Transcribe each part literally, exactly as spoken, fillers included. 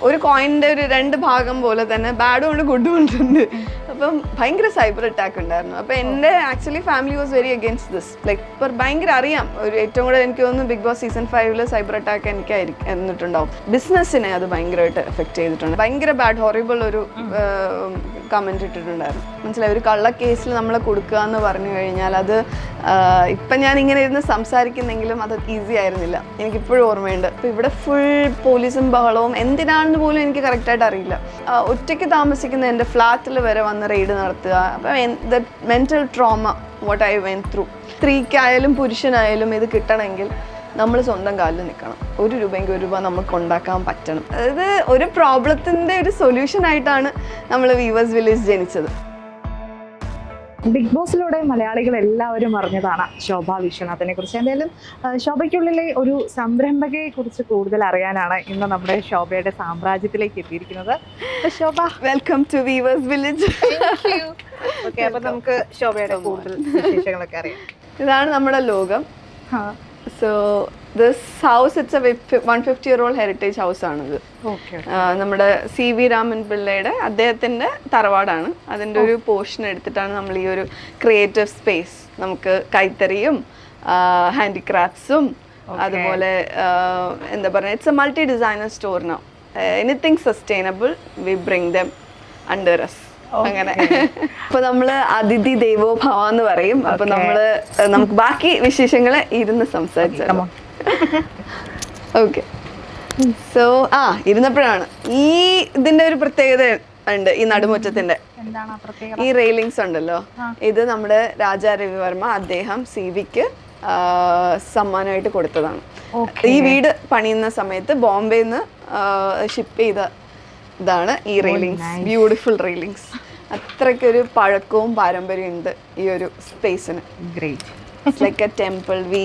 ഒരു കോയിൻ്റെ ഒരു രണ്ട് ഭാഗം പോലെ തന്നെ ബാഡും ഉണ്ട് ഗുഡും ഉണ്ട്. അപ്പം ഭയങ്കര സൈബർ അറ്റാക്ക് ഉണ്ടായിരുന്നു. അപ്പം എൻ്റെ actually family was very against this. Like ഇപ്പം ഭയങ്കര അറിയാം, ഒരു ഏറ്റവും കൂടുതൽ എനിക്ക് തോന്നുന്നു ബിഗ് ബോസ് സീസൺ ഫൈവില് സൈബർ അറ്റാക്ക് എനിക്കായിരിക്കും എന്നിട്ടുണ്ടാവും. ബിസിനസ്സിനെ അത് ഭയങ്കരമായിട്ട് എഫക്റ്റ് ചെയ്തിട്ടുണ്ട്. ഭയങ്കര ബാഡ് ഹൊറിബിൾ ഒരു കമൻറ്റ് ഇട്ടിട്ടുണ്ടായിരുന്നു. മനസ്സിലായി, ഒരു കള്ള കേസിൽ നമ്മളെ കൊടുക്കുക എന്ന് പറഞ്ഞു കഴിഞ്ഞാൽ അത് ഇപ്പം ഞാൻ ഇങ്ങനെ ഇരുന്ന് സംസാരിക്കുന്നെങ്കിലും അത് ഈസി ആയിരുന്നില്ല. എനിക്കിപ്പോഴും ഓർമ്മയുണ്ട്. അപ്പോൾ ഇവിടെ ഫുൾ പോലീസും ബഹളവും എന്തിനാണെന്ന് പോലും എനിക്ക് കറക്റ്റായിട്ട് അറിയില്ല. ഒറ്റയ്ക്ക് താമസിക്കുന്ന എൻ്റെ ഫ്ലാറ്റിൽ വരെ വന്ന് റെയ്ഡ് നടത്തുക. അപ്പം the mental trauma what I went through. സ്ത്രീക്കായാലും പുരുഷനായാലും ഇത് കിട്ടണമെങ്കിൽ നമ്മൾ സ്വന്തം കാലിൽ നിൽക്കണം. ഒരു രൂപയെങ്കിൽ ഒരു രൂപ നമുക്ക് ഉണ്ടാക്കാൻ പറ്റണം. അതായത് ഒരു പ്രോബ്ലത്തിൻ്റെ ഒരു സൊല്യൂഷൻ ആയിട്ടാണ് നമ്മൾ വീവേഴ്സ് വില്ലേജ് ജനിച്ചത്. ബിഗ് ബോസിലൂടെ മലയാളികൾ എല്ലാവരും അറിഞ്ഞതാണ് ശോഭ വിശ്വനാഥിനെ കുറിച്ച്. എന്തായാലും ശോഭയ്ക്കുള്ളിലെ ഒരു സംരംഭകയെ കുറിച്ച് കൂടുതൽ അറിയാനാണ് ഇന്ന് നമ്മുടെ ശോഭയുടെ സാമ്രാജ്യത്തിലേക്ക് എത്തിയിരിക്കുന്നത്. Shobha, welcome to weavers village. Okay, അപ്പൊ നമുക്ക് ശോഭയുടെ കൂടുതൽ വിശേഷങ്ങളൊക്കെ അറിയാം. ഇതാണ് നമ്മുടെ ലോകം. So this house it's a one fifty year old heritage house ആണിത്. നമ്മുടെ സി വി രാമൻ പിള്ളയുടെ അദ്ദേഹത്തിൻ്റെ തറവാടാണ്. അതിൻ്റെ ഒരു പോർഷൻ എടുത്തിട്ടാണ് നമ്മൾ ഈ ഒരു ക്രിയേറ്റീവ് സ്പേസ്, നമുക്ക് കൈത്തറിയും ഹാൻഡിക്രാഫ്റ്റ്സും അതുപോലെ എന്താ പറയുക, it's a multi designer store now. Anything sustainable we bring them under us. അങ്ങനെ അപ്പൊ നമ്മള് അതിഥി ദേവോ ഭവ എന്ന് പറയും. അപ്പൊ നമ്മള് നമുക്ക് ബാക്കി വിശേഷങ്ങള് ഇരുന്ന് സംസാരിച്ചു. ഓക്കെ, സോ ആ ഇരുന്നപ്പോഴാണ് ഈ ഇതിന്റെ ഒരു പ്രത്യേകത ഉണ്ട്. ഈ നടുമുറ്റത്തിന്റെ ഈ റെയിലിങ്സ് ഉണ്ടല്ലോ, ഇത് നമ്മുടെ രാജാ രവിവർമ്മ അദ്ദേഹം സി വിക്ക് സമ്മാനമായിട്ട് കൊടുത്തതാണ്. ഈ വീട് പണിയുന്ന സമയത്ത് ബോംബെന്ന് ഷിപ്പ് ചെയ്ത ഇതാണ് ഈ റെയിലിങ്സ്. Beautiful railings. അത്രയ്ക്കൊരു പഴക്കവും പാരമ്പര്യവും ഉണ്ട് ഈ ഒരു സ്പേസിന്. It's like a temple. We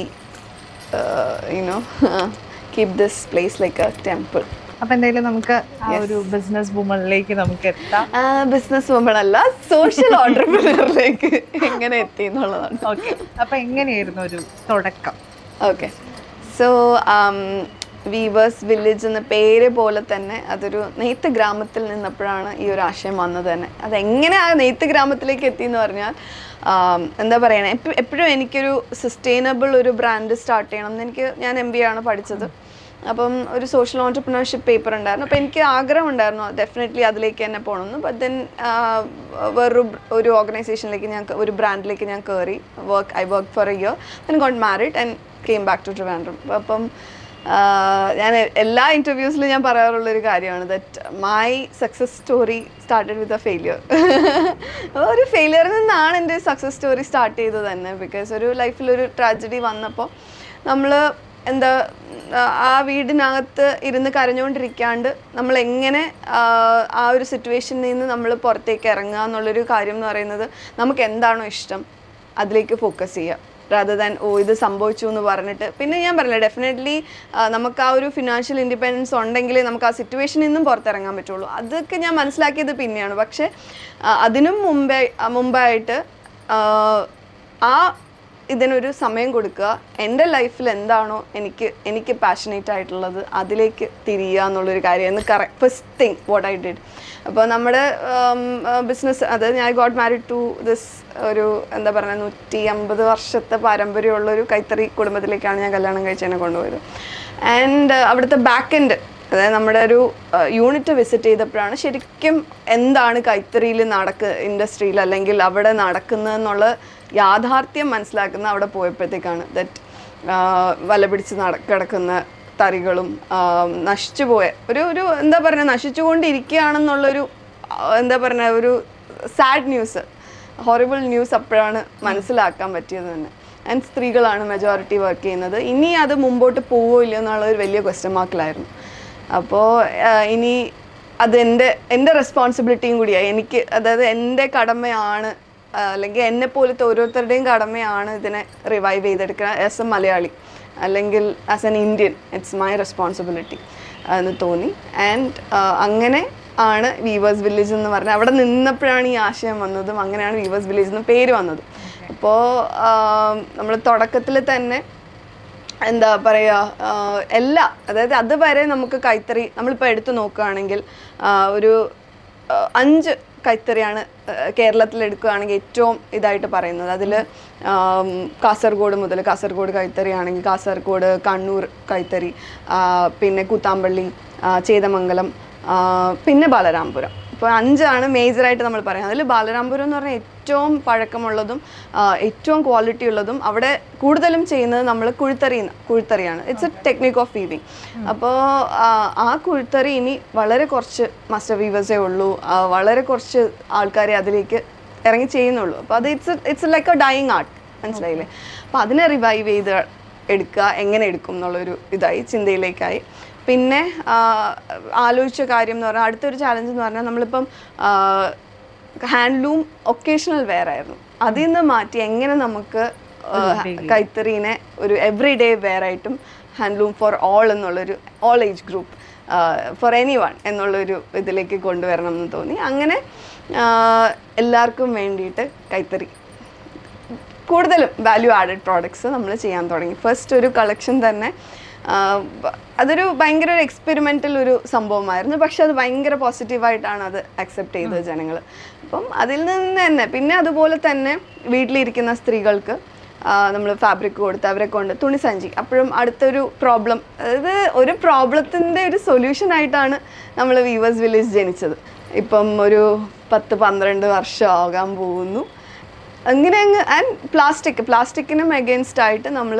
you know keep this place like a temple. അപ്പൊ എന്തായാലും നമുക്ക് ആ ഒരു ബിസിനസ് വുമണിലേക്ക് നമുക്ക് എത്താം. ബിസിനസ് വുമൺ അല്ല, സോഷ്യൽ ഓൺട്രപ്രനറിലേക്ക് എങ്ങനെ എത്തി എന്നുള്ളതാണ്. ഓക്കെ, അപ്പൊ എങ്ങനെയായിരുന്നു ഒരു തുടക്കം? ഓക്കെ, സോ വീവേഴ്സ് വില്ലേജ് എന്ന പേര് പോലെ തന്നെ അതൊരു നെയ്ത്ത് ഗ്രാമത്തിൽ നിന്നപ്പോഴാണ് ഈ ഒരു ആശയം വന്നത് തന്നെ. അതെങ്ങനെ ആ നെയ്ത്ത് ഗ്രാമത്തിലേക്ക് എത്തിയെന്ന് പറഞ്ഞാൽ എന്താ പറയണേ, എപ്പോഴും എനിക്കൊരു സസ്റ്റൈനബിൾ ഒരു ബ്രാൻഡ് സ്റ്റാർട്ട് ചെയ്യണം എന്ന് എനിക്ക്, ഞാൻ എം ബി ആണ് പഠിച്ചത്. അപ്പം ഒരു സോഷ്യൽ ഓൺട്രപ്രണർഷിപ്പ് പേപ്പർ ഉണ്ടായിരുന്നു. അപ്പോൾ എനിക്ക് ആഗ്രഹം ഉണ്ടായിരുന്നു ഡെഫിനറ്റ്ലി അതിലേക്ക് തന്നെ പോകണമെന്ന്. ബട്ട് ദെൻ വേറൊരു ഒരു ഓർഗനൈസേഷനിലേക്ക് ഞാൻ, ഒരു ബ്രാൻഡിലേക്ക് ഞാൻ കയറി. Work I work for a year, then got married and came back to Trivandrum. അപ്പം ഞാൻ എല്ലാ ഇൻ്റർവ്യൂസിലും ഞാൻ പറയാറുള്ളൊരു കാര്യമാണ് that my success story started with a failure. ഒരു ഫെയിലിയറിൽ നിന്നാണ് എൻ്റെ സക്സസ് സ്റ്റോറി സ്റ്റാർട്ട് ചെയ്തത് തന്നെ. ബിക്കോസ് ഒരു ലൈഫിലൊരു ട്രാജഡി വന്നപ്പോൾ നമ്മൾ എന്താ ആ വീടിനകത്ത് ഇരുന്ന് കരഞ്ഞുകൊണ്ടിരിക്കാണ്ട് നമ്മൾ എങ്ങനെ ആ ഒരു സിറ്റുവേഷനിൽ നിന്ന് നമ്മൾ പുറത്തേക്ക് ഇറങ്ങുക എന്നുള്ളൊരു കാര്യം എന്ന് പറയുന്നത്, നമുക്ക് എന്താണോ ഇഷ്ടം അതിലേക്ക് ഫോക്കസ് ചെയ്യുക, rather than ഓ ഇത് സംഭവിച്ചു എന്ന് പറഞ്ഞിട്ട്. പിന്നെ ഞാൻ പറഞ്ഞില്ല, ഡെഫിനറ്റ്ലി നമുക്ക് ആ ഒരു ഫിനാൻഷ്യൽ ഇൻഡിപെൻഡൻസ് ഉണ്ടെങ്കിലേ നമുക്ക് ആ സിറ്റുവേഷനിൽ നിന്നും പുറത്തിറങ്ങാൻ പറ്റുള്ളൂ. അതൊക്കെ ഞാൻ മനസ്സിലാക്കിയത് പിന്നെയാണ്. പക്ഷേ അതിനും മുമ്പേ മുമ്പായിട്ട് ആ ഇതിനൊരു സമയം കൊടുക്കുക, എൻ്റെ ലൈഫിൽ എന്താണോ എനിക്ക് എനിക്ക് പാഷനേറ്റ് ആയിട്ടുള്ളത് അതിലേക്ക് തിരിയുക എന്നുള്ളൊരു കാര്യമാണ് correct first thing what I did. അപ്പോൾ നമ്മുടെ ബിസിനസ്, അതായത് ഞാൻ ഗോട്ട് മാരിഡ് ടു ദിസ് ഒരു എന്താ പറയുക നൂറ്റി അമ്പത് വർഷത്തെ പാരമ്പര്യമുള്ളൊരു കൈത്തറി കുടുംബത്തിലേക്കാണ് ഞാൻ കല്യാണം കഴിച്ചതിനെ കൊണ്ടുപോയത്. ആൻഡ് അവിടുത്തെ ബാക്ക് എൻഡ്, അതായത് നമ്മുടെ ഒരു യൂണിറ്റ് വിസിറ്റ് ചെയ്തപ്പോഴാണ് ശരിക്കും എന്താണ് കൈത്തറിയിൽ നടക്ക ഇൻഡസ്ട്രിയിൽ അല്ലെങ്കിൽ അവിടെ നടക്കുന്നതെന്നുള്ള യാഥാർത്ഥ്യം മനസ്സിലാക്കുന്ന അവിടെ പോയപ്പോഴത്തേക്കാണ്. ദറ്റ് വല പിടിച്ച് നട കിടക്കുന്ന തറികളും നശിച്ചു പോയ ഒരു ഒരു എന്താ പറയുക നശിച്ചുകൊണ്ടിരിക്കുകയാണെന്നുള്ളൊരു എന്താ പറയുക ഒരു സാഡ് ന്യൂസ്, ഹൊറിബിൾ ന്യൂസ് അപ്പോഴാണ് മനസ്സിലാക്കാൻ പറ്റിയത് തന്നെ. ആൻഡ് സ്ത്രീകളാണ് മെജോറിറ്റി വർക്ക് ചെയ്യുന്നത്. ഇനി അത് മുമ്പോട്ട് പോവോ ഇല്ലയോ എന്നുള്ള ഒരു വലിയ ക്വസ്റ്റ്യൻ മാർക്കിലായിരുന്നു. അപ്പോൾ ഇനി അതെൻ്റെ എൻ്റെ റെസ്പോൺസിബിലിറ്റിയും കൂടിയായി. എനിക്ക് അതായത് എൻ്റെ കടമയാണ്, അല്ലെങ്കിൽ എന്നെ പോലത്തെ ഓരോരുത്തരുടെയും കടമയാണ് ഇതിനെ റിവൈവ് ചെയ്തെടുക്കുക ആസ് എ മലയാളി, അല്ലെങ്കിൽ as an Indian. It's my responsibility എന്ന് തോന്നി. ആൻഡ് അങ്ങനെ ആണ് വീവേഴ്സ് വില്ലേജ് എന്ന് പറഞ്ഞാൽ അവിടെ നിന്നപ്പോഴാണ് ഈ ആശയം വന്നതും അങ്ങനെയാണ് വീവേഴ്സ് വില്ലേജ് എന്ന് പേര് വന്നത്. അപ്പോൾ നമ്മൾ തുടക്കത്തിൽ തന്നെ എന്താ പറയുക, എല്ലാ അതായത് അതുവരെ നമുക്ക് കൈത്തറി നമ്മളിപ്പോൾ എടുത്തു നോക്കുകയാണെങ്കിൽ ഒരു അഞ്ച് കൈത്തറിയാണ് കേരളത്തിൽ എടുക്കുകയാണെങ്കിൽ ഏറ്റവും ഇതായിട്ട് പറയുന്നത്. അതിൽ കാസർഗോഡ് മുതൽ കാസർഗോഡ് കൈത്തറി ആണെങ്കിൽ കാസർഗോഡ്, കണ്ണൂർ കൈത്തറി, പിന്നെ കൂത്താമ്പള്ളി, ചേതമംഗലം, പിന്നെ ബാലരാമപുരം. ഇപ്പോൾ അഞ്ചാണ് മേജറായിട്ട് നമ്മൾ പറയുന്നത്. അതിൽ ബാലരാമപുരം എന്ന് പറഞ്ഞാൽ ഏറ്റവും പഴക്കമുള്ളതും ഏറ്റവും ക്വാളിറ്റി ഉള്ളതും അവിടെ കൂടുതലും ചെയ്യുന്നത് നമ്മൾ കുഴിത്തറി കുഴിത്തറിയാണ്. It's a technique of weaving. അപ്പോൾ ആ കുഴിത്തറി ഇനി വളരെ കുറച്ച് മാസ്റ്റർ വീവേഴ്സേ ഉള്ളൂ, വളരെ കുറച്ച് ആൾക്കാരെ അതിലേക്ക് ഇറങ്ങി ചെയ്യുന്നുള്ളൂ. അപ്പോൾ അത് it's it's like a dying art, മനസ്സിലായില്ലേ? അപ്പോൾ അതിനെ റിവൈവ് ചെയ്ത് എടുക്കുക, എങ്ങനെ എടുക്കും എന്നുള്ളൊരു ഇതായി ചിന്തയിലേക്കായി. പിന്നെ ആലോചിച്ച കാര്യം എന്ന് പറഞ്ഞാൽ അടുത്തൊരു ചാലഞ്ച് എന്ന് പറഞ്ഞാൽ നമ്മളിപ്പം ഹാൻഡ്ലൂം ഒക്കേഷണൽ വെയർ ആയിരുന്നു, അതിൽ നിന്ന് മാറ്റി എങ്ങനെ നമുക്ക് കൈത്തറീനെ ഒരു എവറി ഡേ വെയർ ആയിട്ടും ഹാൻഡ്ലൂം ഫോർ ഓൾ എന്നുള്ളൊരു all age group for anyone എന്നുള്ളൊരു ഇതിലേക്ക് കൊണ്ടുവരണം എന്ന് തോന്നി. അങ്ങനെ എല്ലാവർക്കും വേണ്ടിയിട്ട് കൈത്തറി കൂടുതലും വാല്യൂ ആഡഡ് പ്രോഡക്ട്സ് നമ്മൾ ചെയ്യാൻ തുടങ്ങി. ഫസ്റ്റ് ഒരു കളക്ഷൻ തന്നെ അതൊരു ഭയങ്കര ഒരു എക്സ്പെരിമെൻ്റൽ ഒരു സംഭവമായിരുന്നു, പക്ഷെ അത് ഭയങ്കര പോസിറ്റീവായിട്ടാണ് അത് അക്സെപ്റ്റ് ചെയ്തത് ജനങ്ങൾ. അപ്പം അതിൽ നിന്ന് തന്നെ പിന്നെ അതുപോലെ തന്നെ വീട്ടിലിരിക്കുന്ന സ്ത്രീകൾക്ക് നമ്മൾ ഫാബ്രിക് കൊടുത്ത് അവരെ കൊണ്ട് തുണിസഞ്ചി. അപ്പോഴും അടുത്തൊരു പ്രോബ്ലം, അതായത് ഒരു പ്രോബ്ലത്തിൻ്റെ ഒരു സൊല്യൂഷനായിട്ടാണ് നമ്മൾ വീവേഴ്സ് വില്ലേജ് ജനിച്ചത്. ഇപ്പം ഒരു പത്ത് പന്ത്രണ്ട് വർഷം ആകാൻ പോകുന്നു. അങ്ങനെ അങ്ങ് ആൻഡ് പ്ലാസ്റ്റിക് പ്ലാസ്റ്റിക്കിനും അഗെയിൻസ്റ്റ് ആയിട്ട് നമ്മൾ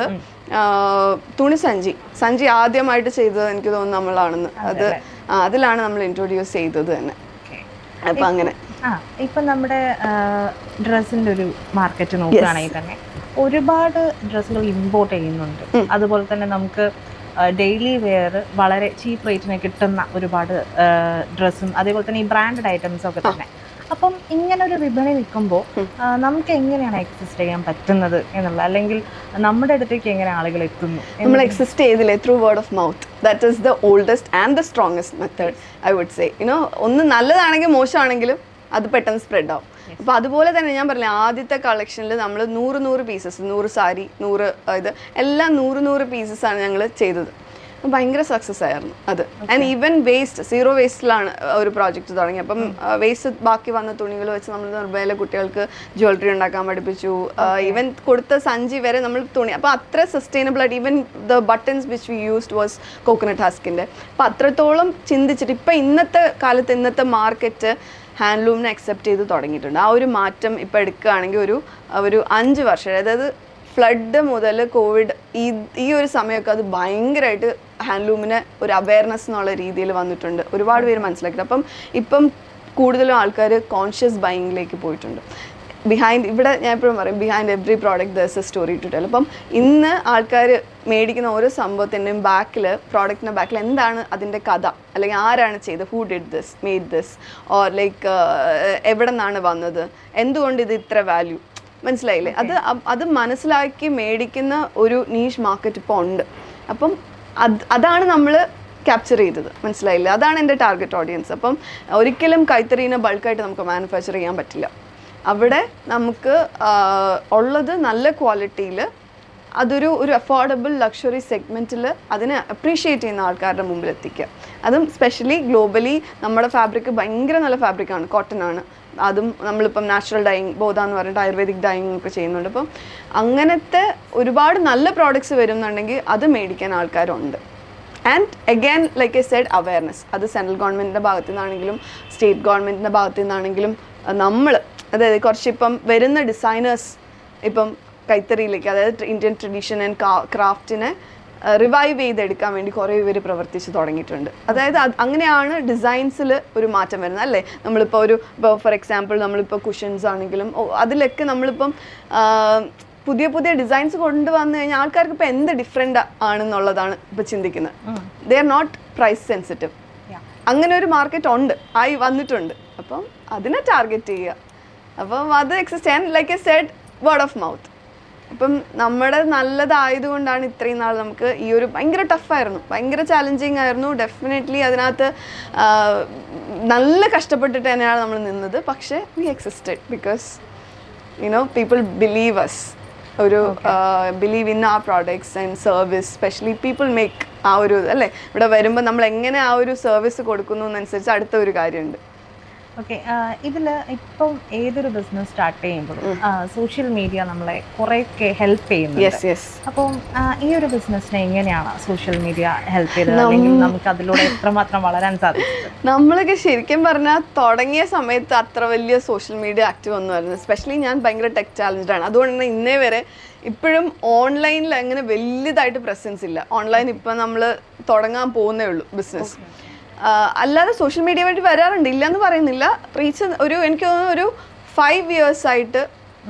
തുണിസഞ്ചി സഞ്ചി ആദ്യമായിട്ട് ചെയ്തത് എനിക്ക് തോന്നുന്നു നമ്മളാണെന്ന്. അത് അതിലാണ് നമ്മൾ ഇൻട്രൊഡ്യൂസ് ചെയ്തത് തന്നെ. അപ്പം അങ്ങനെ ഇപ്പം നമ്മുടെ ഡ്രസ്സിൻ്റെ ഒരു മാർക്കറ്റ് നോക്കുകയാണെങ്കിൽ തന്നെ ഒരുപാട് ഡ്രസ്സുകൾ ഇമ്പോർട്ട് ചെയ്യുന്നുണ്ട്. അതുപോലെ തന്നെ നമുക്ക് ഡെയിലി വെയർ വളരെ ചീപ്പ് റേറ്റിന് കിട്ടുന്ന ഒരുപാട് ഡ്രസ്സും അതേപോലെ തന്നെ ഈ ബ്രാൻഡഡ് ഐറ്റംസും ഒക്കെ തന്നെ. അപ്പം ഇങ്ങനെ ഒരു വിപണി നിൽക്കുമ്പോൾ നമുക്ക് എങ്ങനെയാണ് എക്സിസ്റ്റ് ചെയ്യാൻ പറ്റുന്നത് എന്നുള്ള, അല്ലെങ്കിൽ നമ്മുടെ അടുത്തേക്ക് എങ്ങനെ ആളുകൾ എത്തുന്നു? നമ്മൾ എക്സിസ്റ്റ് ചെയ്തില്ലേ through word of mouth. That is the oldest and the strongest method I would say. You know ഒന്ന് നല്ലതാണെങ്കിലും മോശമാണെങ്കിലും അത് പെട്ടെന്ന് സ്പ്രെഡ് ആവും. അപ്പോൾ അതുപോലെ തന്നെ ഞാൻ പറഞ്ഞില്ല, ആദ്യത്തെ കളക്ഷനിൽ നമ്മൾ നൂറ് നൂറ് പീസസ്, നൂറ് സാരി, നൂറ് ഇത് എല്ലാം നൂറ് നൂറ് പീസസാണ് ഞങ്ങൾ ചെയ്തത്. ഭയങ്കര സക്സസ് ആയിരുന്നു അത്. ആൻഡ് ഈവൻ വേസ്റ്റ് സീറോ വേസ്റ്റിലാണ് ഒരു പ്രോജക്റ്റ് തുടങ്ങി. അപ്പം വേസ്റ്റ് ബാക്കി വന്ന തുണികൾ വെച്ച് നമ്മൾ നിർഭയയിലെ കുട്ടികൾക്ക് ജ്വല്ലറി ഉണ്ടാക്കാൻ പഠിപ്പിച്ചു. ഈവൻ കൊടുത്ത സഞ്ചി വരെ നമ്മൾ തുണി, അപ്പോൾ അത്ര സസ്റ്റൈനബിൾ ആയിട്ട്. Even the buttons which we used was coconut ഹസ്കിൻ്റെ. അപ്പം അത്രത്തോളം ചിന്തിച്ചിട്ട് ഇപ്പം ഇന്നത്തെ കാലത്ത് ഇന്നത്തെ മാർക്കറ്റ് ഹാൻഡ്ലൂമിനെ അക്സെപ്റ്റ് ചെയ്ത് തുടങ്ങിയിട്ടുണ്ട്. ആ ഒരു മാറ്റം ഇപ്പോൾ എടുക്കുകയാണെങ്കിൽ ഒരു ഒരു അഞ്ച് വർഷം, അതായത് ഫ്ലഡ് മുതൽ കോവിഡ് ഈ ഈ ഒരു സമയമൊക്കെ അത് ഭയങ്കരമായിട്ട് ഹാൻഡ്ലൂമിന് ഒരു അവയർനെസ് എന്നുള്ള രീതിയിൽ വന്നിട്ടുണ്ട്. ഒരുപാട് പേര് മനസ്സിലാക്കിയിട്ട് അപ്പം ഇപ്പം കൂടുതലും ആൾക്കാർ കോൺഷ്യസ് ബൈയിങ്ങിലേക്ക് പോയിട്ടുണ്ട്. ബിഹൈൻഡ് ഇവിടെ ഞാൻ എപ്പോഴും പറയും, behind every product there's a story to tell. അപ്പം ഇന്ന് ആൾക്കാർ മേടിക്കുന്ന ഓരോ സംഭവത്തിൻ്റെയും ബാക്കിൽ, പ്രോഡക്റ്റിൻ്റെ ബാക്കിൽ എന്താണ് അതിൻ്റെ കഥ, അല്ലെങ്കിൽ ആരാണ് ചെയ്തത്, who did this, made this, or like എവിടെ നിന്നാണ് വന്നത്, എന്തുകൊണ്ട് ഇത് ഇത്ര വാല്യൂ, മനസ്സിലായില്ലേ? അത് അത് മനസ്സിലാക്കി മേടിക്കുന്ന ഒരു നീഷ് മാർക്കറ്റ് ഇപ്പോൾ ഉണ്ട്. അപ്പം അത് അതാണ് നമ്മൾ ക്യാപ്ചർ ചെയ്തത്, മനസ്സിലായില്ലേ? അതാണ് എൻ്റെ ടാർഗറ്റ് ഓഡിയൻസ്. അപ്പം ഒരിക്കലും കൈത്തറീനെ ബൾക്കായിട്ട് നമുക്ക് മാനുഫാക്ചർ ചെയ്യാൻ പറ്റില്ല. അവിടെ നമുക്ക് ഉള്ളത് നല്ല ക്വാളിറ്റിയിൽ അതൊരു ഒരു അഫോർഡബിൾ ലക്ഷറി സെഗ്മെൻറ്റിൽ അതിനെ അപ്രീഷിയേറ്റ് ചെയ്യുന്ന ആൾക്കാരുടെ മുമ്പിൽ എത്തിക്കുക. അതും സ്പെഷ്യലി ഗ്ലോബലി നമ്മുടെ ഫാബ്രിക് ഭയങ്കര നല്ല ഫാബ്രിക്കാണ്, കോട്ടൺ ആണ്. അതും നമ്മളിപ്പം നാച്ചുറൽ ഡൈയിങ്, ബോധ എന്ന് പറഞ്ഞിട്ട് ആയുർവേദിക് ഡൈയിങ് ഒക്കെ ചെയ്യുന്നുണ്ട്. അപ്പം അങ്ങനത്തെ ഒരുപാട് നല്ല പ്രോഡക്ട്സ് വരുന്നുണ്ടെങ്കിൽ അത് മേടിക്കാൻ ആൾക്കാരുണ്ട്. And again like I said, awareness. അത് സെൻട്രൽ ഗവൺമെൻറ്റിൻ്റെ ഭാഗത്തു നിന്നാണെങ്കിലും സ്റ്റേറ്റ് ഗവൺമെൻറ്റിൻ്റെ ഭാഗത്തു നിന്നാണെങ്കിലും നമ്മൾ, അതായത് കുറച്ചിപ്പം വരുന്ന ഡിസൈനേഴ്സ് ഇപ്പം കൈത്തറിയിലേക്ക്, അതായത് ഇന്ത്യൻ ട്രഡീഷൻ ആൻഡ് ക്രാഫ്റ്റിനെ റിവൈവ് ചെയ്തെടുക്കാൻ വേണ്ടി കുറേ പേര് പ്രവർത്തിച്ച് തുടങ്ങിയിട്ടുണ്ട്. അതായത് അങ്ങനെയാണ് ഡിസൈൻസിൽ ഒരു മാറ്റം വരുന്നത്, അല്ലേ? നമ്മളിപ്പോൾ ഒരു ഇപ്പോൾ ഫോർ എക്സാമ്പിൾ നമ്മളിപ്പോൾ കുഷൻസ് ആണെങ്കിലും അതിലൊക്കെ നമ്മളിപ്പം പുതിയ പുതിയ ഡിസൈൻസ് കൊണ്ടുവന്നു കഴിഞ്ഞാൽ ആൾക്കാർക്ക് ഇപ്പോൾ എന്ത് ഡിഫറെൻ്റ് ആണെന്നുള്ളതാണ് ഇപ്പോൾ ചിന്തിക്കുന്നത്. They are not price sensitive. അങ്ങനെ ഒരു മാർക്കറ്റ് ഉണ്ട്, ആയി വന്നിട്ടുണ്ട്. അപ്പം അതിനെ ടാർഗറ്റ് ചെയ്യുക. അപ്പം അത് എക്സിസ്റ്റ് ചെയ്യാൻ, like a said, word of mouth. അപ്പം നമ്മുടെ നല്ലതായതുകൊണ്ടാണ് ഇത്രയും നാൾ നമുക്ക് ഈ ഒരു ഭയങ്കര ടഫായിരുന്നു, ഭയങ്കര ചാലഞ്ചിങ് ആയിരുന്നു. ഡെഫിനറ്റ്ലി അതിനകത്ത് നല്ല കഷ്ടപ്പെട്ടിട്ട് തന്നെയാണ് നമ്മൾ നിന്നത്. പക്ഷേ we existed because you know people believe us. ഒരു ബിലീവ് ഇൻ ആ products and service, specially people make ആ ഒരു അല്ലേ, ഇവിടെ വരുമ്പോൾ നമ്മൾ എങ്ങനെ ആ ഒരു സർവീസ് കൊടുക്കുന്നു എന്നനുസരിച്ച് അടുത്ത ഒരു കാര്യമുണ്ട്. ഓക്കെ, ഇതിൽ ഇപ്പം ഏതൊരു ബിസിനസ് സ്റ്റാർട്ട് ചെയ്യുമ്പോഴും സോഷ്യൽ മീഡിയ നമ്മളെ കുറേയൊക്കെ ഹെൽപ്പ് ചെയ്യുന്നുണ്ട്. അപ്പം ഈ ഒരു ബിസിനസ്സിനെ എങ്ങനെയാണ് സോഷ്യൽ മീഡിയ ഹെൽപ്പ് ചെയ്തത്, അല്ലെങ്കിൽ നമുക്ക് അതിലൂടെ എത്രമാത്രം വളരാൻ സാധിച്ചത്? നമ്മളൊക്കെ ശരിക്കും പറഞ്ഞാൽ തുടങ്ങിയ സമയത്ത് അത്ര വലിയ സോഷ്യൽ മീഡിയ ആക്റ്റീവ് ഒന്നും ആയിരുന്നു. സ്പെഷ്യലി ഞാൻ ഭയങ്കര ടെക് ചാലഞ്ച്ഡ് ആണ്. അതുകൊണ്ട് തന്നെ ഇന്നേ വരെ ഇപ്പോഴും ഓൺലൈനിൽ അങ്ങനെ വലിയതായിട്ട് പ്രസൻസ് ഇല്ല. ഓൺലൈൻ ഇപ്പം നമ്മൾ തുടങ്ങാൻ പോകുന്നേ ഉള്ളൂ ബിസിനസ്. അല്ലാതെ സോഷ്യൽ മീഡിയ വഴി വരാറുണ്ട്, ഇല്ലയെന്ന് പറയുന്നില്ല. റീച്ച് ഒരു എനിക്ക് തോന്നുന്നു ഒരു ഫൈവ് ഇയേഴ്സ് ആയിട്ട്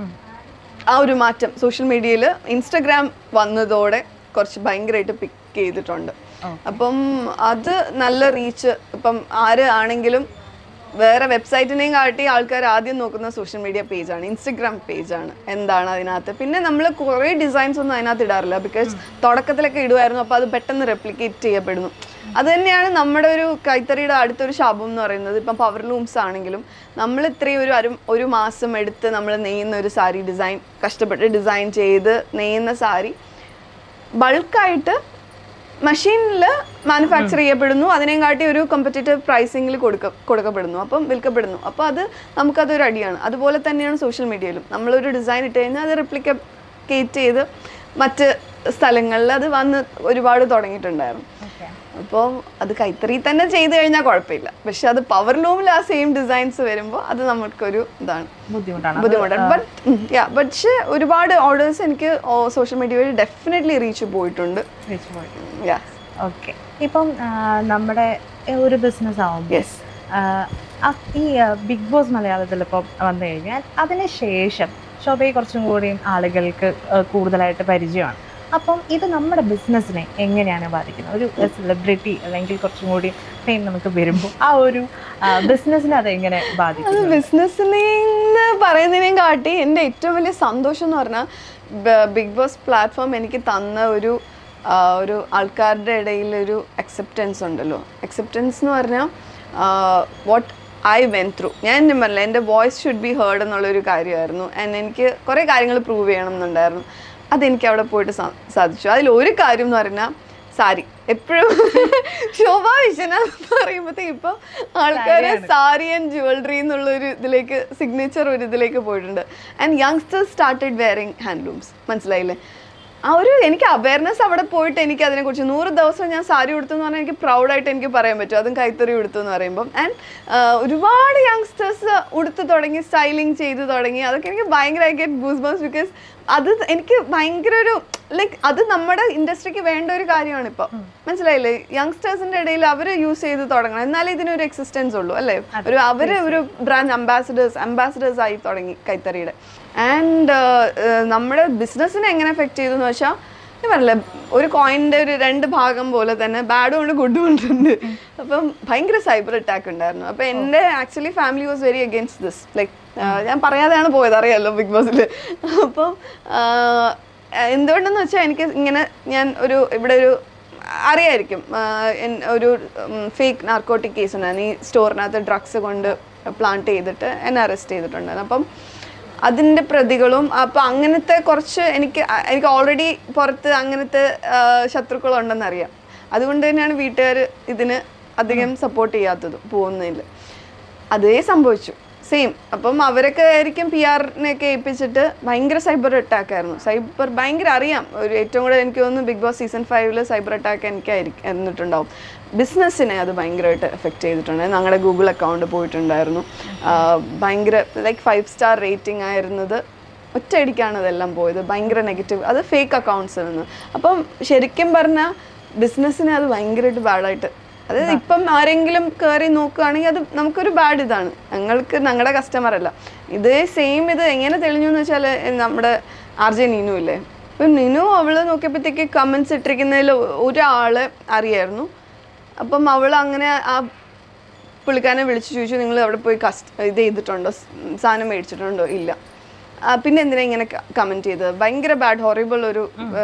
ആ ഒരു മാറ്റം സോഷ്യൽ മീഡിയയിൽ ഇൻസ്റ്റഗ്രാം വന്നതോടെ കുറച്ച് ഭയങ്കരമായിട്ട് പിക്ക് ചെയ്തിട്ടുണ്ട്. അപ്പം അത് നല്ല റീച്ച്. ഇപ്പം ആര് ആണെങ്കിലും വേറെ വെബ്സൈറ്റിനെയും കാട്ടി ആൾക്കാർ ആദ്യം നോക്കുന്ന സോഷ്യൽ മീഡിയ പേജാണ്, ഇൻസ്റ്റഗ്രാം പേജാണ്. എന്താണ് അതിനകത്ത്? പിന്നെ നമ്മൾ കുറേ ഡിസൈൻസ് ഒന്നും അതിനകത്ത് ഇടാറില്ല, ബിക്കോസ് തുടക്കത്തിലൊക്കെ ഇടുമായിരുന്നു. അപ്പോൾ അത് പെട്ടെന്ന് റെപ്ലിക്കേറ്റ് ചെയ്യപ്പെടുന്നു. അത് തന്നെയാണ് നമ്മുടെ ഒരു കൈത്തറിയുടെ അടുത്തൊരു ശാപം എന്ന് പറയുന്നത്. ഇപ്പം പവർ ലൂംസ് ആണെങ്കിലും നമ്മൾ ഇത്രയും ഒരു അരു ഒരു മാസം എടുത്ത് നമ്മൾ നെയ്യുന്ന ഒരു സാരി ഡിസൈൻ, കഷ്ടപ്പെട്ട് ഡിസൈൻ ചെയ്ത് നെയ്യുന്ന സാരി ബൾക്കായിട്ട് മെഷീനിൽ മാനുഫാക്ചർ ചെയ്യപ്പെടുന്നു. അതിനെയും കാട്ടി ഒരു കോമ്പറ്റീറ്റീവ് പ്രൈസിങ്ങിൽ കൊടുക്ക കൊടുക്കപ്പെടുന്നു അപ്പം വിൽക്കപ്പെടുന്നു. അപ്പോൾ അത് നമുക്കതൊരു അടിയാണ്. അതുപോലെ തന്നെയാണ് സോഷ്യൽ മീഡിയയിലും. നമ്മളൊരു ഡിസൈൻ ഇട്ട് കഴിഞ്ഞാൽ അത് റെപ്ലിക്കേറ്റ് ചെയ്ത് മറ്റ് സ്ഥലങ്ങളിൽ അത് വന്ന് ഒരുപാട് തുടങ്ങിയിട്ടുണ്ടായിരുന്നു. അപ്പോൾ അത് കൈത്തറി തന്നെ ചെയ്ത് കഴിഞ്ഞാൽ കുഴപ്പമില്ല. പക്ഷെ അത് പവർ ലൂമിൽ ആ സെയിം ഡിസൈൻസ് വരുമ്പോൾ അത് നമുക്കൊരു ഇതാണ്, ബുദ്ധിമുട്ടാണ് ബുദ്ധിമുട്ടാണ് ബട്ട് യാ പക്ഷേ ഒരുപാട് ഓർഡേഴ്സ് എനിക്ക് സോഷ്യൽ മീഡിയ വഴി ഡെഫിനറ്റ്ലി റീച്ച് പോയിട്ടുണ്ട്. യാ ഓക്കെ, ഇപ്പം നമ്മുടെ ഒരു ബിസിനസ് ആവുമ്പോൾ ഈ ബിഗ് ബോസ് മലയാളത്തിൽ ഇപ്പം വന്നു കഴിഞ്ഞാൽ അതിന് ശേഷം ശോഭയെ കുറച്ചും കൂടിയും ആളുകൾക്ക് കൂടുതലായിട്ട് പരിചയമാണ്. അപ്പം ഇത് നമ്മുടെ ബിസിനസ്സിനെ എങ്ങനെയാണ് ബാധിക്കുന്നത്? ഒരു സെലിബ്രിറ്റി അല്ലെങ്കിൽ കുറച്ചും കൂടി ഫെയിം നമുക്ക് വരുമ്പോൾ ആ ഒരു ബിസിനസ്സിനെ അത് എങ്ങനെ ബാധിക്കും? ബിസിനസ്സിനെ പറയുന്നതിനേയും കാട്ടി എൻ്റെ ഏറ്റവും വലിയ സന്തോഷം എന്ന് പറഞ്ഞാൽ ബിഗ് ബോസ് പ്ലാറ്റ്ഫോം എനിക്ക് തന്ന ഒരു ഒരു ആൾക്കാരുടെ ഇടയിൽ ഒരു അക്സെപ്റ്റൻസ് ഉണ്ടല്ലോ. അക്സെപ്റ്റൻസ് എന്ന് പറഞ്ഞാൽ വാട്ട് ഐ വെൻ ത്രൂ. ഞാൻ എൻ്റെ പറഞ്ഞില്ല, എൻ്റെ വോയിസ് ഷുഡ് ബി ഹേർഡ് എന്നുള്ളൊരു കാര്യമായിരുന്നു. ആൻഡ് എനിക്ക് കുറേ കാര്യങ്ങൾ പ്രൂവ് ചെയ്യണം എന്നുണ്ടായിരുന്നു. അതെനിക്ക് അവിടെ പോയിട്ട് സാധിച്ചു. അതിൽ ഒരു കാര്യം എന്ന് പറഞ്ഞാൽ സാരി. എപ്പോഴും ശോഭാ വിശ്വനാഥ് എന്ന് പറയുമ്പോഴത്തേക്ക് ഇപ്പോൾ ആൾക്കാർ സാരി ആൻഡ് ജുവലറി എന്നുള്ളൊരു ഇതിലേക്ക് സിഗ്നേച്ചർ ഒരു ഇതിലേക്ക് പോയിട്ടുണ്ട്. And youngsters started wearing handlooms. മനസ്സിലായില്ലേ? ആ ഒരു എനിക്ക് അവയർനെസ് അവിടെ പോയിട്ട് എനിക്ക് അതിനെക്കുറിച്ച് നൂറ് ദിവസം ഞാൻ സാരി ഉടുത്തു എന്ന് പറഞ്ഞാൽ എനിക്ക് പ്രൗഡായിട്ട് എനിക്ക് പറയാൻ പറ്റും, അതും കൈത്തറി ഉടുത്തു എന്ന് പറയുമ്പം. ആൻഡ് ഒരുപാട് യങ്സ്റ്റേഴ്സ് ഉടുത്ത് തുടങ്ങി, സ്റ്റൈലിങ് ചെയ്ത് തുടങ്ങി. അതൊക്കെ എനിക്ക് ഭയങ്കര I get goose bumps. Because അത് എനിക്ക് ഭയങ്കര ഒരു ലൈക്ക് അത് നമ്മുടെ ഇൻഡസ്ട്രിക്ക് വേണ്ട ഒരു കാര്യമാണ് ഇപ്പോൾ. മനസ്സിലായില്ലേ? യങ്സ്റ്റേഴ്സിൻ്റെ ഇടയിൽ അവർ യൂസ് ചെയ്ത് തുടങ്ങണം, എന്നാലേ ഇതിനൊരു എക്സിസ്റ്റൻസ് ഉള്ളൂ അല്ലേ? ഒരു അവർ ഒരു ബ്രാൻഡ് അംബാസിഡേഴ്സ് അംബാസിഡേഴ്സ് ആയി തുടങ്ങി കൈത്തറിയുടെ. ആൻഡ് നമ്മുടെ ബിസിനസ്സിനെ എങ്ങനെ എഫക്റ്റ് ചെയ്തു എന്ന് വെച്ചാൽ ഞാൻ പറഞ്ഞില്ല, ഒരു കോയിൻ്റെ ഒരു രണ്ട് ഭാഗം പോലെ തന്നെ ബാഡും ഉണ്ട് ഗുഡും ഉണ്ട്. അപ്പം ഭയങ്കര സൈബർ അറ്റാക്ക് ഉണ്ടായിരുന്നു. അപ്പം എൻ്റെ actually family was very against this. Like ഞാൻ പറയാതെയാണ് പോയത്, അറിയാമല്ലോ ബിഗ് ബോസിൽ. അപ്പം എന്തുകൊണ്ടെന്ന് വെച്ചാൽ എനിക്ക് ഇങ്ങനെ ഞാൻ ഒരു ഇവിടെ ഒരു അറിയായിരിക്കും ഒരു ഫേക്ക് നാർക്കോട്ടിക് കേസ് ഉണ്ടായിരുന്നു. ഈ സ്റ്റോറിനകത്ത് ഡ്രഗ്സ് കൊണ്ട് പ്ലാന്റ് ചെയ്തിട്ട് എന്നെ അറസ്റ്റ് ചെയ്തിട്ടുണ്ടായിരുന്നു. അപ്പം അതിൻ്റെ പ്രതികളും അപ്പം അങ്ങനത്തെ കുറച്ച് എനിക്ക് എനിക്ക് ഓൾറെഡി പുറത്ത് അങ്ങനത്തെ ശത്രുക്കളുണ്ടെന്നറിയാം. അതുകൊണ്ട് തന്നെയാണ് വീട്ടുകാർ ഇതിന് അധികം സപ്പോർട്ട് ചെയ്യാത്തതും പോകുന്നതിൽ. അതേ സംഭവിച്ചു സെയിം. അപ്പം അവരൊക്കെ ആയിരിക്കും പി ആറിനെയൊക്കെ ഏൽപ്പിച്ചിട്ട് ഭയങ്കര സൈബർ അറ്റാക്ക് ആയിരുന്നു. സൈബർ ഭയങ്കര അറിയാം. ഒരു ഏറ്റവും കൂടുതൽ എനിക്ക് തോന്നുന്നു ബിഗ് ബോസ് സീസൺ ഫൈവില് സൈബർ അറ്റാക്ക് എനിക്കായിരിക്കും എന്നിട്ടുണ്ടാവും. ബിസിനസ്സിനെ അത് ഭയങ്കരമായിട്ട് എഫക്റ്റ് ചെയ്തിട്ടുണ്ടായിരുന്നു. ഞങ്ങളുടെ ഗൂഗിൾ അക്കൗണ്ട് പോയിട്ടുണ്ടായിരുന്നു. ഭയങ്കര ലൈക്ക് ഫൈവ് സ്റ്റാർ റേറ്റിംഗ് ആയിരുന്നത് ഒറ്റയടിക്കാണ് അതെല്ലാം പോയത്. ഭയങ്കര നെഗറ്റീവ്, അത് ഫേക്ക് അക്കൗണ്ട്സിൽ നിന്ന്. അപ്പം ശരിക്കും പറഞ്ഞാൽ ബിസിനസ്സിനെ അത് ഭയങ്കരമായിട്ട് ബാഡായിട്ട്, അതായത് ഇപ്പം ആരെങ്കിലും കയറി നോക്കുകയാണെങ്കിൽ അത് നമുക്കൊരു ബാഡ് ഇതാണ്, ഞങ്ങൾക്ക് ഞങ്ങളുടെ കസ്റ്റമർ അല്ല. ഇതേ സെയിം ഇത് എങ്ങനെ തെളിഞ്ഞു എന്ന് വെച്ചാൽ നമ്മുടെ ആർ ജെ നീനു ഇല്ലേ, ഇപ്പം നീനു അവൾ നോക്കിയപ്പോഴത്തേക്ക് കമൻസ് ഇട്ടിരിക്കുന്നതിൽ ഒരാൾ അറിയായിരുന്നു. അപ്പം അവൾ അങ്ങനെ ആ പുള്ളിക്കാരനെ വിളിച്ച് ചോദിച്ചു, നിങ്ങൾ അവിടെ പോയി കസ്റ്റ് ഇത് ചെയ്തിട്ടുണ്ടോ, സാധനം മേടിച്ചിട്ടുണ്ടോ? ഇല്ല. പിന്നെ എന്തിനാ ഇങ്ങനെ കമൻറ്റ് ചെയ്തത്? ഭയങ്കര ബാഡ് ഹൊറിബിൾ ഒരു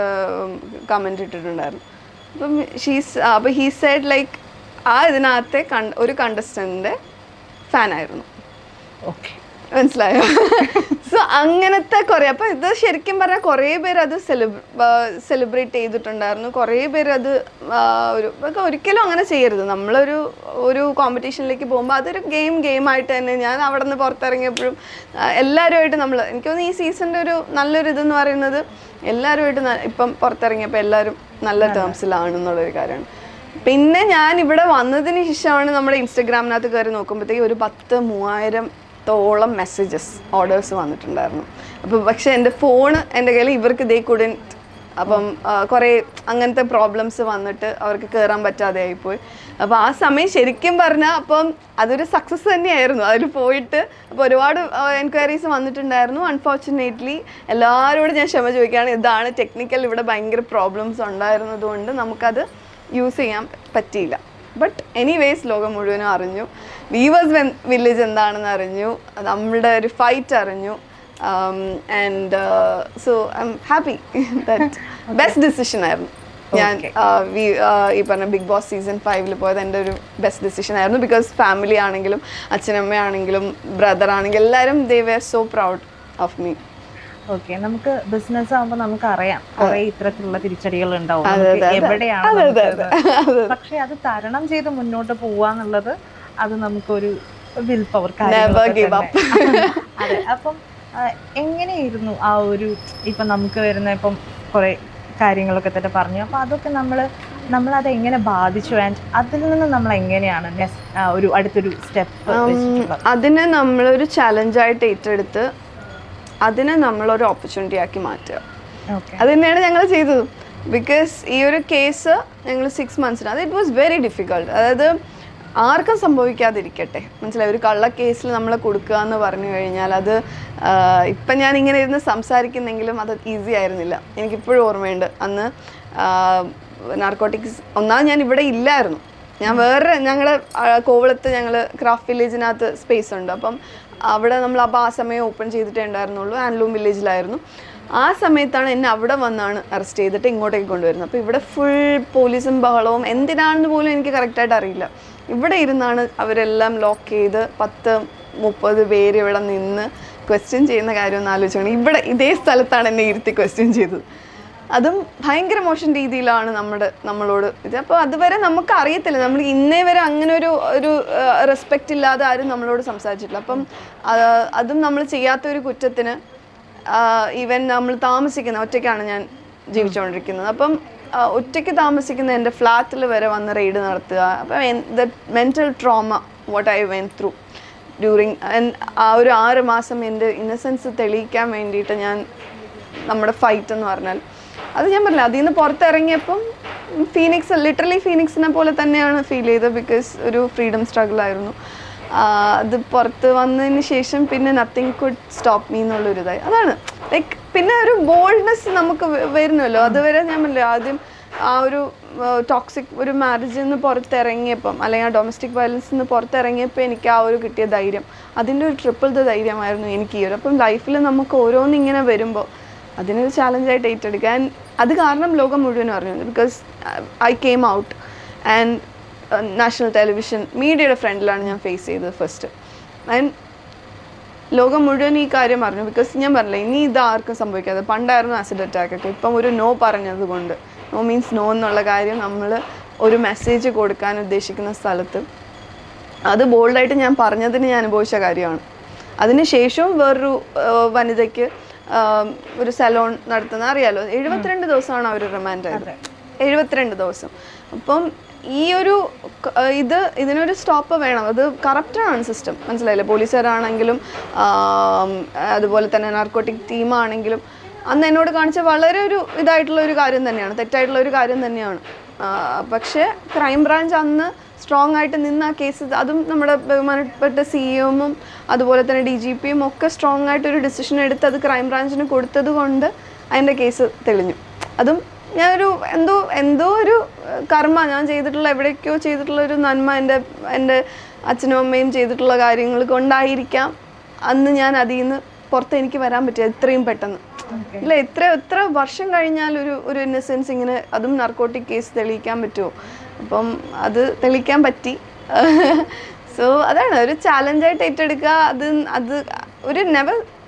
കമൻറ്റ് ഇട്ടിട്ടുണ്ടായിരുന്നു. അപ്പം ഷീസ് അപ്പം ഹീ സെഡ് ലൈക്ക് ആ ഇതിനകത്തെ കണ്ട ഒരു കണ്ടസ്റ്റൻറ്റിൻ്റെ ഫാനായിരുന്നു. ഓക്കെ, മനസ്സിലായോ? സോ അങ്ങനത്തെ കുറേ, അപ്പോൾ ഇത് ശരിക്കും പറഞ്ഞാൽ കുറേ പേര് അത് സെലിബ്ര സെലിബ്രേറ്റ് ചെയ്തിട്ടുണ്ടായിരുന്നു. കുറേ പേര് അത് ഒരു ഒരിക്കലും അങ്ങനെ ചെയ്യരുത്. നമ്മളൊരു ഒരു കോമ്പറ്റീഷനിലേക്ക് പോകുമ്പോൾ അതൊരു ഗെയിം ഗെയിമായിട്ട് തന്നെ. ഞാൻ അവിടെ നിന്ന് പുറത്തിറങ്ങിയപ്പോഴും എല്ലാവരുമായിട്ട് നമ്മൾ, എനിക്ക് തോന്നുന്നു ഈ സീസണിൻ്റെ ഒരു നല്ലൊരു ഇതെന്ന് പറയുന്നത് എല്ലാവരുമായിട്ട് ഇപ്പം പുറത്തിറങ്ങിയപ്പോൾ എല്ലാവരും നല്ല ടേംസിലാണെന്നുള്ളൊരു കാര്യമാണ്. പിന്നെ ഞാൻ ഇവിടെ വന്നതിന് ശേഷമാണ് നമ്മുടെ ഇൻസ്റ്റഗ്രാമിനകത്ത് കയറി നോക്കുമ്പോഴത്തേക്ക് ഒരു പത്ത് മൂവായിരം ത്തോളം മെസ്സേജസ് ഓർഡേഴ്സ് വന്നിട്ടുണ്ടായിരുന്നു. അപ്പോൾ പക്ഷേ എൻ്റെ ഫോണ് എൻ്റെ കയ്യിൽ ഇവർക്ക് ദേ കുഡൻറ്റ്, അപ്പം കുറേ അങ്ങനത്തെ പ്രോബ്ലംസ് വന്നിട്ട് അവർക്ക് കയറാൻ പറ്റാതെ ആയിപ്പോയി. അപ്പോൾ ആ സമയം ശരിക്കും പറഞ്ഞാൽ അപ്പം അതൊരു സക്സസ് തന്നെയായിരുന്നു അതിൽ പോയിട്ട്. അപ്പോൾ ഒരുപാട് എൻക്വയറീസ് വന്നിട്ടുണ്ടായിരുന്നു. അൺഫോർച്ചുനേറ്റ്ലി എല്ലാവരോടും ഞാൻ ക്ഷമ ചോദിക്കുകയാണ്. ഇതാണ് ടെക്നിക്കൽ, ഇവിടെ ഭയങ്കര പ്രോബ്ലംസ് ഉണ്ടായിരുന്നത് കൊണ്ട് നമുക്കത് യൂസ് ചെയ്യാൻ പറ്റിയില്ല. ബട്ട് എനിവേസ് ലോകം മുഴുവനും അറിഞ്ഞു, വീവേഴ്സ് വില്ലേജ് എന്താണെന്ന് അറിഞ്ഞു, നമ്മളുടെ ഒരു ഫൈറ്റ് അറിഞ്ഞു. And so I'm happy that best decision ആയിരുന്നു. ഞാൻ ഈ പറഞ്ഞ ബിഗ് ബോസ് സീസൺ ഫൈവിൽ പോയത് എൻ്റെ ഒരു ബെസ്റ്റ് ഡിസിഷൻ ആയിരുന്നു. ബിക്കോസ് ഫാമിലി ആണെങ്കിലും അച്ഛനമ്മയാണെങ്കിലും ബ്രദർ ആണെങ്കിലും എല്ലാവരും they were so proud of me. Okay, നമുക്ക് ബിസിനസ് ആകുമ്പോൾ നമുക്ക് അറിയാം കുറെ ഇത്തരത്തിലുള്ള തിരിച്ചടികൾ ഉണ്ടാവും, എവിടെയാണ്. പക്ഷെ അത് തരണം ചെയ്ത് മുന്നോട്ട് പോവാന്നുള്ളത് അത് നമുക്കൊരു വിൽ പവർ. അതെ, അപ്പം എങ്ങനെയായിരുന്നു ആ ഒരു ഇപ്പം നമുക്ക് വരുന്ന ഇപ്പം കുറെ കാര്യങ്ങളൊക്കെ തന്നെ പറഞ്ഞു. അപ്പം അതൊക്കെ നമ്മൾ നമ്മളത് എങ്ങനെ ബാധിച്ചു, ആൻഡ് അതിൽ നിന്ന് നമ്മൾ എങ്ങനെയാണ് ഒരു അടുത്തൊരു സ്റ്റെപ്പ്? അതിനെ നമ്മളൊരു ചലഞ്ചായിട്ട് ഏറ്റെടുത്ത് അതിനെ നമ്മളൊരു ഓപ്പർച്യൂണിറ്റി ആക്കി മാറ്റുക. അത് തന്നെയാണ് ഞങ്ങൾ ചെയ്തത്. ബിക്കോസ് ഈ ഒരു കേസ് ഞങ്ങൾ സിക്സ് മന്ത്സിന് അത് ഇറ്റ് വാസ് വെരി ഡിഫിക്കൾട്ട്. അതായത് ആർക്കും സംഭവിക്കാതിരിക്കട്ടെ, മനസ്സിലായി. ഒരു കള്ള കേസിൽ നമ്മളെ കൊടുക്കുക എന്ന് പറഞ്ഞു കഴിഞ്ഞാൽ അത് ഇപ്പം ഞാൻ ഇങ്ങനെ ഇരുന്ന് സംസാരിക്കുന്നെങ്കിലും അത് ഈസി ആയിരുന്നില്ല. എനിക്കിപ്പോഴും ഓർമ്മയുണ്ട് അന്ന് നാർക്കോട്ടിക്സ് ഒന്നാമത് ഞാൻ ഇവിടെ ഇല്ലായിരുന്നു. ഞാൻ വേറെ ഞങ്ങളുടെ കോവളത്ത് ഞങ്ങൾ ക്രാഫ്റ്റ് വില്ലേജിനകത്ത് സ്പേസ് ഉണ്ട്. അപ്പം അവിടെ നമ്മൾ അപ്പോൾ ആ സമയം ഓപ്പൺ ചെയ്തിട്ടേ ഉണ്ടായിരുന്നുള്ളൂ. ആൻഡ്ലൂം വില്ലേജിലായിരുന്നു. ആ സമയത്താണ് എന്നെ അവിടെ വന്നാണ് അറസ്റ്റ് ചെയ്തിട്ട് ഇങ്ങോട്ടേക്ക് കൊണ്ടുവരുന്നത്. അപ്പോൾ ഇവിടെ ഫുൾ പോലീസും ബഹളവും എന്തിനാണെന്ന് പോലും എനിക്ക് കറക്റ്റായിട്ട് അറിയില്ല. ഇവിടെ ഇരുന്നാണ് അവരെല്ലാം ലോക്ക് ചെയ്ത് പത്ത് മുപ്പത് പേര് ഇവിടെ നിന്ന് ക്വസ്റ്റ്യൻ ചെയ്യുന്ന കാര്യം ഒന്ന് ആലോചിച്ചാണ്. ഇവിടെ ഇതേ സ്ഥലത്താണ് എന്നെ ഇരുത്തി ക്വസ്റ്റ്യൻ ചെയ്തത്. അതും ഭയങ്കര മോശം രീതിയിലാണ് നമ്മുടെ നമ്മളോട് ഇത്. അപ്പോൾ അതുവരെ നമുക്ക് അറിയത്തില്ല, നമ്മൾ ഇന്നേ വരെ അങ്ങനെ ഒരു ഒരു റെസ്പെക്റ്റ് ഇല്ലാതെ ആരും നമ്മളോട് സംസാരിച്ചിട്ടില്ല. അപ്പം അതും നമ്മൾ ചെയ്യാത്തൊരു കുറ്റത്തിന് ഈവൻ നമ്മൾ താമസിക്കുന്ന ഒറ്റയ്ക്കാണ് ഞാൻ ജീവിച്ചുകൊണ്ടിരിക്കുന്നത്. അപ്പം ഒറ്റയ്ക്ക് താമസിക്കുന്ന എൻ്റെ ഫ്ലാറ്റിൽ വരെ വന്ന് റെയ്ഡ് നടത്തുക. അപ്പം the mental trauma what I went through during ആ ഒരു ആറ് മാസം എൻ്റെ ഇന്നസെൻസ് തെളിയിക്കാൻ വേണ്ടിയിട്ട് ഞാൻ നമ്മുടെ ഫൈറ്റ് എന്ന് പറഞ്ഞാൽ അത് ഞാൻ പറഞ്ഞില്ല. അതിൽ നിന്ന് പുറത്തിറങ്ങിയപ്പം ഫീനിക്സ് ലിറ്ററലി ഫീനിക്സിനെ പോലെ തന്നെയാണ് ഫീൽ ചെയ്തത്. ബിക്കോസ് ഒരു ഫ്രീഡം സ്ട്രഗിൾ ആയിരുന്നു. അത് പുറത്ത് വന്നതിന് ശേഷം പിന്നെ നത്തിങ് കുഡ് സ്റ്റോപ്പ് മീ എന്നുള്ളൊരിതായി. അതാണ് ലൈക്ക് പിന്നെ ഒരു ബോൾഡ്നെസ് നമുക്ക് വരുന്നല്ലോ. അതുവരെ ഞാൻ പറഞ്ഞില്ല, ആദ്യം ആ ഒരു ടോക്സിക് ഒരു മാരേജിൽ നിന്ന് പുറത്തിറങ്ങിയപ്പം അല്ലെങ്കിൽ ആ ഡൊമസ്റ്റിക് വയലൻസിൽ നിന്ന് പുറത്തിറങ്ങിയപ്പോൾ എനിക്ക് ആ ഒരു കിട്ടിയ ധൈര്യം, അതിൻ്റെ ഒരു ട്രിപ്പിൾ ദ ധൈര്യമായിരുന്നു എനിക്ക് ഈ ഒരു. അപ്പം ലൈഫിൽ നമുക്ക് ഓരോന്നിങ്ങനെ വരുമ്പോൾ അതിനൊരു ചാലഞ്ചായിട്ട് ഏറ്റെടുക്കാൻ അത് കാരണം ലോകം മുഴുവനും അറിഞ്ഞു. Because I came out and national television മീഡിയയുടെ ഫ്രണ്ടിലാണ് ഞാൻ ഫേസ് ചെയ്തത് ഫസ്റ്റ്. ആൻഡ് ലോകം മുഴുവൻ ഈ കാര്യം അറിഞ്ഞു. ബിക്കോസ് ഞാൻ പറഞ്ഞില്ല, ഇനി ഇത് ആർക്കും സംഭവിക്കാതെ. പണ്ടായിരുന്നു ആസിഡ് അറ്റാക്ക് ഒക്കെ, ഇപ്പം ഒരു നോ പറഞ്ഞത് കൊണ്ട്, നോ മീൻസ് നോ എന്നുള്ള കാര്യം നമ്മൾ ഒരു മെസ്സേജ് കൊടുക്കാൻ ഉദ്ദേശിക്കുന്ന സ്ഥലത്ത് അത് ബോൾഡായിട്ട് ഞാൻ പറഞ്ഞതിന് ഞാൻ അനുഭവിച്ച കാര്യമാണ്. അതിനുശേഷവും വേറൊരു വനിതയ്ക്ക് ഒരു സലോൺ നടത്തുന്ന അറിയാലോ, എഴുപത്തിരണ്ട് ദിവസമാണ് അവർ റിമാൻഡ് ആയത്. എഴുപത്തിരണ്ട് ദിവസം. അപ്പം ഈ ഒരു ഇത് ഇതിനൊരു സ്റ്റോപ്പ് വേണം. അത് കറപ്റ്റാണ് സിസ്റ്റം, മനസ്സിലായില്ലേ. പോലീസുകാരാണെങ്കിലും അതുപോലെ തന്നെ നാർക്കോട്ടിക് ടീമാണെങ്കിലും അന്ന് എന്നോട് കാണിച്ച വളരെ ഒരു ഇതായിട്ടുള്ള ഒരു കാര്യം തന്നെയാണ്, തെറ്റായിട്ടുള്ള ഒരു കാര്യം തന്നെയാണ്. പക്ഷേ ക്രൈം ബ്രാഞ്ച് അന്ന് സ്ട്രോങ് ആയിട്ട് നിന്ന് ആ കേസ്, അതും നമ്മുടെ ബഹുമാനപ്പെട്ട സി എമ്മും അതുപോലെ തന്നെ ഡി ജി പിയും ഒക്കെ സ്ട്രോങ് ആയിട്ടൊരു ഡിസിഷൻ എടുത്ത് അത് ക്രൈം ബ്രാഞ്ചിന് കൊടുത്തത് കൊണ്ട് അതിൻ്റെ കേസ് തെളിഞ്ഞു. അതും ഞാനൊരു എന്തോ എന്തോ ഒരു കർമ്മ ഞാൻ ചെയ്തിട്ടുള്ള എവിടേക്കോ ചെയ്തിട്ടുള്ള ഒരു നന്മ എൻ്റെ എൻ്റെ അച്ഛനും അമ്മയും ചെയ്തിട്ടുള്ള കാര്യങ്ങൾ കൊണ്ടായിരിക്കാം അന്ന് ഞാൻ അതിൽ നിന്ന് പുറത്ത് എനിക്ക് വരാൻ പറ്റിയ ഇത്രയും പെട്ടെന്ന്. ഇല്ല, എത്ര എത്ര വർഷം കഴിഞ്ഞാൽ ഒരു ഒരു ഇന്നസെൻസ് ഇങ്ങനെ, അതും നർക്കോട്ടിക് കേസ് തെളിയിക്കാൻ പറ്റുമോ? അപ്പം അത് തെളിയിക്കാൻ പറ്റി. സോ അതാണ് ഒരു ചാലഞ്ചായിട്ട് ഏറ്റെടുക്കുക. അത് അത് ഒരു നെവർ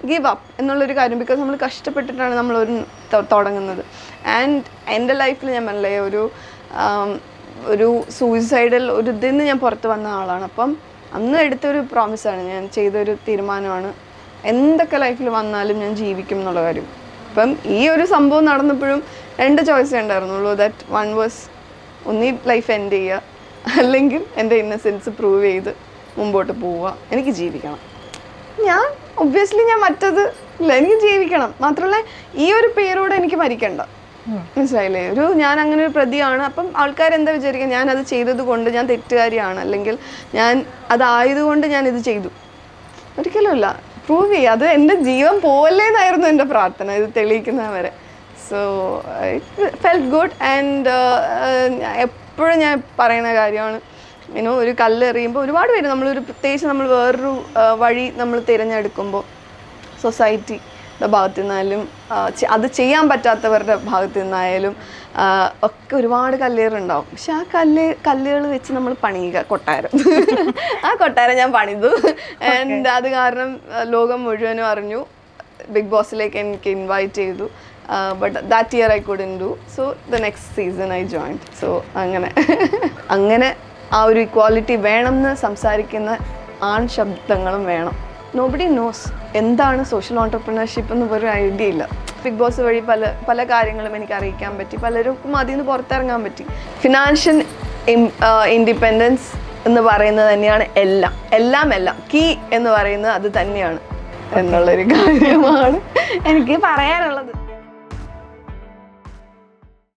ഗീവ് അപ്പ് എന്നുള്ളൊരു കാര്യം. ബിക്കോസ് നമ്മൾ കഷ്ടപ്പെട്ടിട്ടാണ് നമ്മളൊരു തുടങ്ങുന്നത്. ആൻഡ് എൻ്റെ ലൈഫിൽ ഞാൻ പറഞ്ഞില്ലേ ഒരു ഒരു സൂയിസൈഡൽ ഒരു ഇതിൽ നിന്ന് ഞാൻ പുറത്ത് വന്ന ആളാണ്. അപ്പം അന്ന് എടുത്തൊരു പ്രോമിസാണ്, ഞാൻ ചെയ്തൊരു തീരുമാനമാണ്, എന്തൊക്കെ ലൈഫിൽ വന്നാലും ഞാൻ ജീവിക്കും എന്നുള്ള കാര്യം. അപ്പം ഈ ഒരു സംഭവം നടന്നപ്പോഴും രണ്ട് ചോയ്സേ ഉണ്ടായിരുന്നുള്ളൂ. ദാറ്റ് വൺ വാസ് ഒന്നീ ലൈഫ് എൻഡ് ചെയ്യുക, അല്ലെങ്കിൽ എൻ്റെ ഇന്നസെൻസ് പ്രൂവ് ചെയ്ത് മുമ്പോട്ട് പോവുക, എനിക്ക് ജീവിക്കണം. ഞാൻ ഒബ്വിയസ്ലി ഞാൻ മറ്റത് ഇല്ല, എനിക്ക് ജീവിക്കണം. മാത്രമല്ല ഈ ഒരു പേരോടെ എനിക്ക് മരിക്കണ്ട, മനസ്സിലായില്ലേ? ഒരു ഞാൻ അങ്ങനെ ഒരു പ്രതിയാണ്. അപ്പം ആൾക്കാരെന്താ വിചാരിക്കുക, ഞാൻ അത് ചെയ്തത് കൊണ്ട് ഞാൻ തെറ്റുകാരിയാണ്, അല്ലെങ്കിൽ ഞാൻ അതായതുകൊണ്ട് ഞാൻ ഇത് ചെയ്തു. ഒരിക്കലുമില്ല. പ്രൂവ് ചെയ്യുക, അത് എൻ്റെ ജീവൻ പോവല്ലേന്നായിരുന്നു എൻ്റെ പ്രാർത്ഥന, ഇത് തെളിയിക്കുന്നവരെ. So it felt good. And എപ്പോഴും ഞാൻ പറയുന്ന കാര്യമാണ്, ഇനോ ഒരു കല്ല് എറിയുമ്പോൾ ഒരുപാട് പേര് നമ്മളൊരു പ്രത്യേകിച്ച് നമ്മൾ വേറൊരു വഴി നമ്മൾ തിരഞ്ഞെടുക്കുമ്പോൾ സൊസൈറ്റിയുടെ ഭാഗത്തു നിന്നായാലും അത് ചെയ്യാൻ പറ്റാത്തവരുടെ ഭാഗത്തു നിന്നായാലും ഒക്കെ ഒരുപാട് കല്ലേറുണ്ടാവും. പക്ഷെ ആ കല്ല് കല്ലുകൾ വെച്ച് നമ്മൾ പണിയുക കൊട്ടാരം. ആ കൊട്ടാരം ഞാൻ പണിതു. ആൻഡ് അത് കാരണം ലോകം മുഴുവനും അറിഞ്ഞു. ബിഗ് ബോസിലേക്ക് എനിക്ക് ഇൻവൈറ്റ് ചെയ്തു. But that year I couldn't do. So the next season I joined. So അങ്ങനെ അങ്ങനെ ആ ഒരു ഇക്വാലിറ്റി വേണമെന്ന് സംസാരിക്കുന്ന ആൺ ശബ്ദങ്ങളും വേണം. നോബഡി നോസ് എന്താണ് സോഷ്യൽ ഓൺടർപ്രണർഷിപ്പ് എന്ന് ഒരു ഐഡിയ ഇല്ല. ബിഗ് ബോസ് വഴി പല പല കാര്യങ്ങളും എനിക്ക് അറിയിക്കാൻ പറ്റി, പലർക്കും അതിൽ നിന്ന് പുറത്തിറങ്ങാൻ പറ്റി. ഫിനാൻഷ്യൽ ഇൻഡിപെൻഡൻസ് എന്ന് പറയുന്നത് തന്നെയാണ് എല്ലാം എല്ലാം എല്ലാം കീ എന്ന് പറയുന്നത് അത് തന്നെയാണ് എന്നുള്ളൊരു കാര്യമാണ് എനിക്ക് പറയാനുള്ളത്.